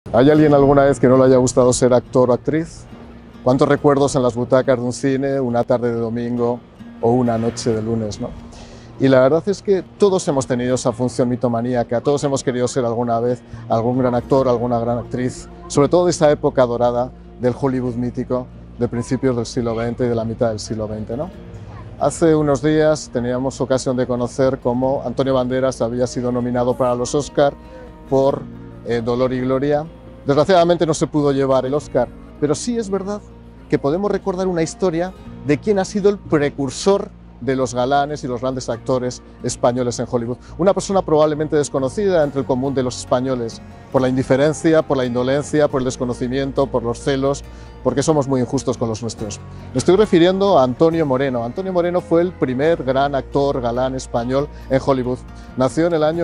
¿Hay alguien alguna vez que no le haya gustado ser actor o actriz? ¿Cuántos recuerdos en las butacas de un cine, una tarde de domingo o una noche de lunes, ¿no? Y la verdad es que todos hemos tenido esa función mitomaníaca, todos hemos querido ser alguna vez algún gran actor, alguna gran actriz, sobre todo de esa época dorada del Hollywood mítico de principios del siglo XX y de la mitad del siglo XX, ¿no? Hace unos días teníamos ocasión de conocer cómo Antonio Banderas había sido nominado para los Oscar por Dolor y Gloria. Desgraciadamente no se pudo llevar el Oscar, pero sí es verdad que podemos recordar una historia de quién ha sido el precursor de los galanes y los grandes actores españoles en Hollywood. Una persona probablemente desconocida entre el común de los españoles por la indiferencia, por la indolencia, por el desconocimiento, por los celos, porque somos muy injustos con los nuestros. Me estoy refiriendo a Antonio Moreno. Antonio Moreno fue el primer gran actor galán español en Hollywood. Nació en el año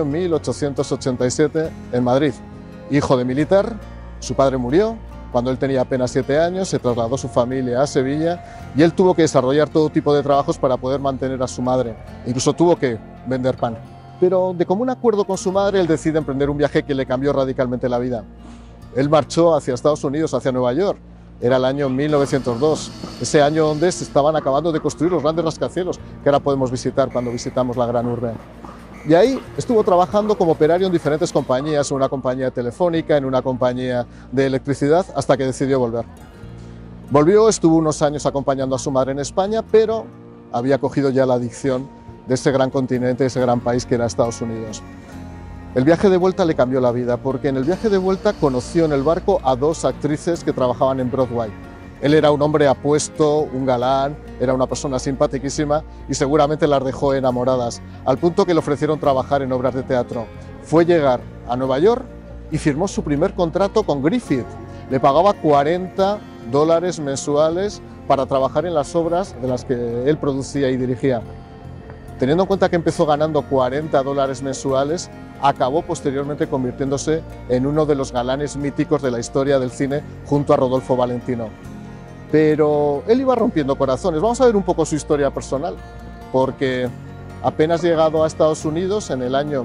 1887 en Madrid. Hijo de militar, su padre murió cuando él tenía apenas 7 años, se trasladó su familia a Sevilla y él tuvo que desarrollar todo tipo de trabajos para poder mantener a su madre. Incluso tuvo que vender pan. Pero de común acuerdo con su madre, él decide emprender un viaje que le cambió radicalmente la vida. Él marchó hacia Estados Unidos, hacia Nueva York. Era el año 1902, ese año donde se estaban acabando de construir los grandes rascacielos que ahora podemos visitar cuando visitamos la gran urbe. Y ahí estuvo trabajando como operario en diferentes compañías, en una compañía telefónica, en una compañía de electricidad, hasta que decidió volver. Volvió, estuvo unos años acompañando a su madre en España, pero había cogido ya la adicción de ese gran continente, ese gran país que era Estados Unidos. El viaje de vuelta le cambió la vida, porque en el viaje de vuelta conoció en el barco a 2 actrices que trabajaban en Broadway. Él era un hombre apuesto, un galán, era una persona simpaticísima y seguramente las dejó enamoradas, al punto que le ofrecieron trabajar en obras de teatro. Fue llegar a Nueva York y firmó su primer contrato con Griffith. Le pagaba $40 mensuales para trabajar en las obras de las que él producía y dirigía. Teniendo en cuenta que empezó ganando $40 mensuales, acabó posteriormente convirtiéndose en uno de los galanes míticos de la historia del cine junto a Rodolfo Valentino. Pero él iba rompiendo corazones. Vamos a ver un poco su historia personal, porque apenas llegado a Estados Unidos en el año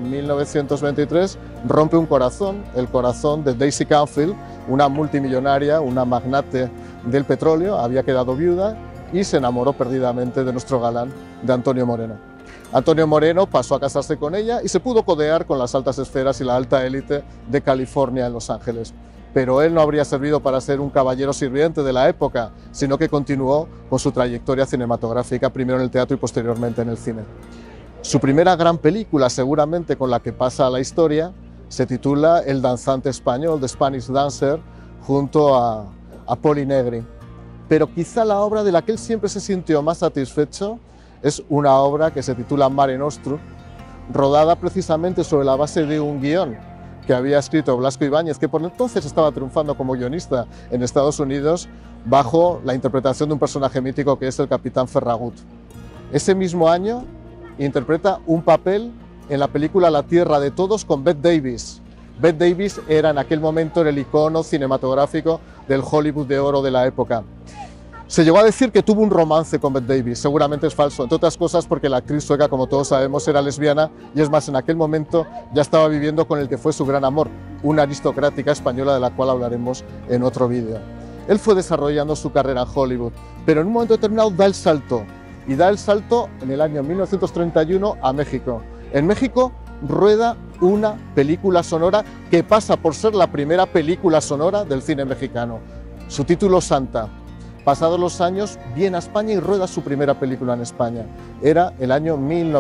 1923, rompe un corazón, el corazón de Daisy Canfield, una multimillonaria, una magnate del petróleo, había quedado viuda y se enamoró perdidamente de nuestro galán, de Antonio Moreno. Antonio Moreno pasó a casarse con ella y se pudo codear con las altas esferas y la alta élite de California en Los Ángeles. Pero él no habría servido para ser un caballero sirviente de la época, sino que continuó con su trayectoria cinematográfica, primero en el teatro y posteriormente en el cine. Su primera gran película, seguramente con la que pasa a la historia, se titula El danzante español, The Spanish Dancer, junto a Poli Negri. Pero quizá la obra de la que él siempre se sintió más satisfecho es una obra que se titula Mare Nostrum, rodada precisamente sobre la base de un guión que había escrito Blasco Ibáñez, que por entonces estaba triunfando como guionista en Estados Unidos bajo la interpretación de un personaje mítico que es el Capitán Ferragut. Ese mismo año interpreta un papel en la película La Tierra de Todos con Bette Davis. Bette Davis era en aquel momento el icono cinematográfico del Hollywood de oro de la época. Se llegó a decir que tuvo un romance con Bette Davis, seguramente es falso, entre otras cosas porque la actriz sueca, como todos sabemos, era lesbiana y es más, en aquel momento ya estaba viviendo con el que fue su gran amor, una aristocrática española de la cual hablaremos en otro vídeo. Él fue desarrollando su carrera en Hollywood, pero en un momento determinado da el salto, y da el salto en el año 1931 a México. En México rueda una película sonora que pasa por ser la primera película sonora del cine mexicano. Su título, Santa. Pasados los años, viene a España y rueda su primera película en España. Era el año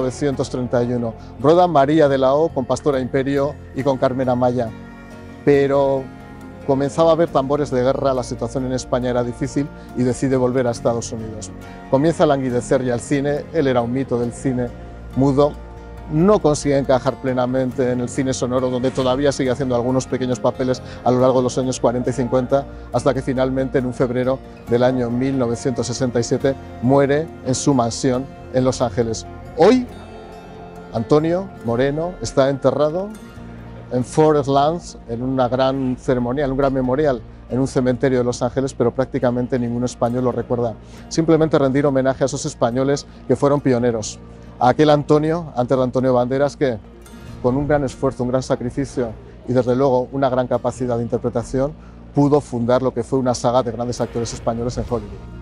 1931. Rueda María de la O con Pastora Imperio y con Carmen Amaya. Pero comenzaba a haber tambores de guerra, la situación en España era difícil y decide volver a Estados Unidos. Comienza a languidecer ya el cine, él era un mito del cine mudo. No consigue encajar plenamente en el cine sonoro, donde todavía sigue haciendo algunos pequeños papeles a lo largo de los años 40 y 50, hasta que finalmente en un febrero del año 1967 muere en su mansión en Los Ángeles. Hoy, Antonio Moreno está enterrado en Forest Lands, en una gran ceremonia, en un gran memorial, en un cementerio de Los Ángeles, pero prácticamente ningún español lo recuerda. Simplemente rendir homenaje a esos españoles que fueron pioneros. A aquel Antonio, antes de Antonio Banderas, que con un gran esfuerzo, un gran sacrificio y desde luego una gran capacidad de interpretación, pudo fundar lo que fue una saga de grandes actores españoles en Hollywood.